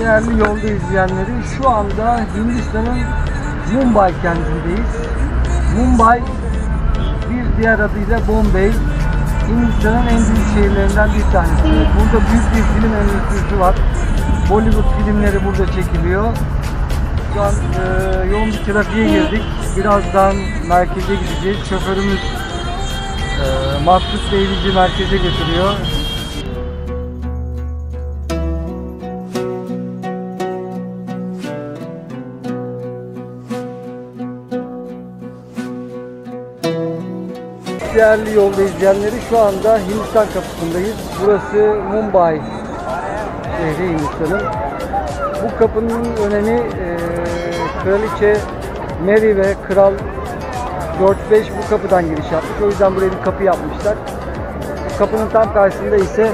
Değerli yolda izleyenleri, şu anda Hindistan'ın Mumbai kentindeyiz. Mumbai, bir diğer adıyla Bombay, Hindistan'ın en büyük şehirlerinden bir tanesi. Burada büyük bir film endüstrisi var. Bollywood filmleri burada çekiliyor. Şu an yoğun bir trafiğe girdik. Birazdan merkeze gideceğiz. Şoförümüz Maksut Bey bizi merkeze götürüyor. Değerli yolda izleyenleri, şu anda Hindistan kapısındayız. Burası Mumbai şehri, Hindistan'ın. Bu kapının önemi Kraliçe Mary ve Kral George V bu kapıdan giriş yapmış. O yüzden buraya bir kapı yapmışlar. Bu kapının tam karşısında ise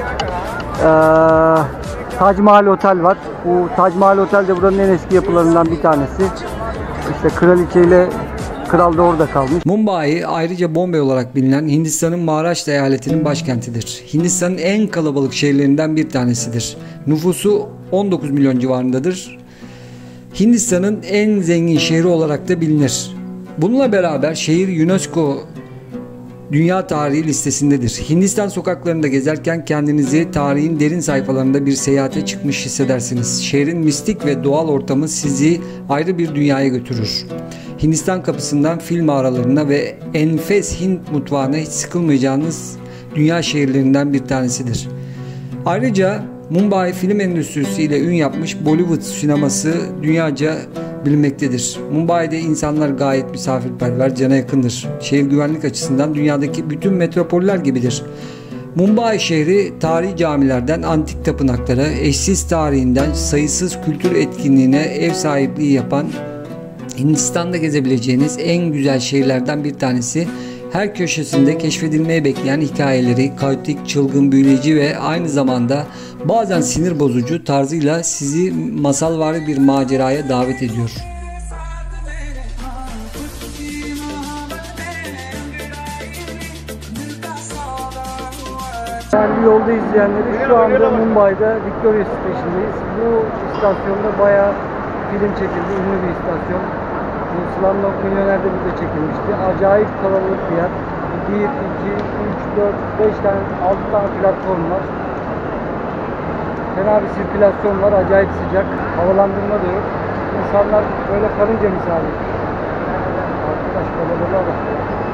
Taj Mahal Otel var. Bu Taj Mahal Otel de buranın en eski yapılarından bir tanesi. İşte Kraliçe ile Kral da orada kalmış. Mumbai, ayrıca Bombay olarak bilinen Hindistan'ın Maharashtra eyaletinin başkentidir. Hindistan'ın en kalabalık şehirlerinden bir tanesidir. Nüfusu 19 milyon civarındadır. Hindistan'ın en zengin şehri olarak da bilinir. Bununla beraber şehir UNESCO Dünya Tarihi listesindedir. Hindistan sokaklarında gezerken kendinizi tarihin derin sayfalarında bir seyahate çıkmış hissedersiniz. Şehrin mistik ve doğal ortamı sizi ayrı bir dünyaya götürür. Hindistan kapısından fil mağaralarına ve enfes Hint mutfağına hiç sıkılmayacağınız dünya şehirlerinden bir tanesidir. Ayrıca Mumbai film endüstrisi ile ün yapmış Bollywood sineması dünyaca bilinmektedir. Mumbai'de insanlar gayet misafirperver, cana yakındır. Şehir güvenlik açısından dünyadaki bütün metropoller gibidir. Mumbai şehri tarihi camilerden antik tapınaklara, eşsiz tarihinden sayısız kültür etkinliğine ev sahipliği yapan Hindistan'da gezebileceğiniz en güzel şehirlerden bir tanesi. Her köşesinde keşfedilmeye bekleyen hikayeleri, kaotik, çılgın, büyüleyici ve aynı zamanda bazen sinir bozucu tarzıyla sizi masalvari bir maceraya davet ediyor. Değerli yolda izleyenleri, şu anda Mumbai'de Victoria Station'dayız. Bu istasyonda bayağı film çekildi, ünlü bir istasyon. Bu Slumdog Millionaire'de bize çekilmişti. Acayip kalabalık bir yer. 1, 2, 3, 4, 5 tane, 6 tane platform var. Fena bir sirkülasyon var, acayip sıcak. Havalandırma da yok. İnsanlar böyle karınca misali. Arkadaş kalabalığa bak.